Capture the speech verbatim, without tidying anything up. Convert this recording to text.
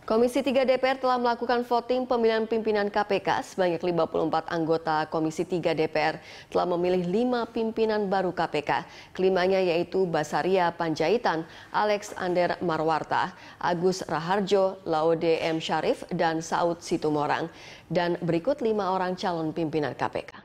Komisi tiga D P R telah melakukan voting pemilihan pimpinan K P K. Sebanyak lima puluh empat anggota Komisi tiga D P R telah memilih lima pimpinan baru K P K. Kelimanya yaitu Basaria Panjaitan, Alex Ander Marwarta, Agus Raharjo, Laude M. Syarif, dan Saud Situmorang. Dan berikut lima orang calon pimpinan K P K.